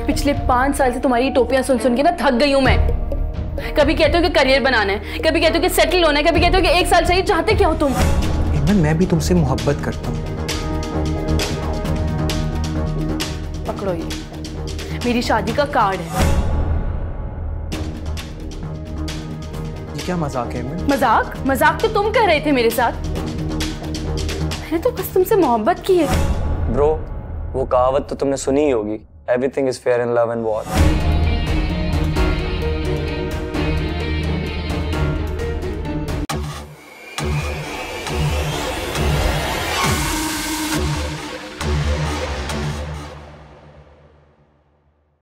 पिछले 5 साल से तुम्हारी टोपियां सुन सुन के ना थक गई हूं मैं। कभी कहते हो कि करियर बनाना है, कभी कहते हो कि सेटल होना है, कभी कहते हो कि 1 साल चाहिए। चाहते क्या हो तुम? इमरान, मैं भी तुमसे मोहब्बत करता हूँ। पकड़ो, ये मेरी शादी का कार्ड है। ये क्या मजाक है इमरान? मजाक? मजाक तो तुम कर रहे थे मेरे साथ। मैंने तो बस तुमसे मोहब्बत की है। ब्रो, वो कहावत तो तुमने सुनी ही होगी, everything is fair in love and war.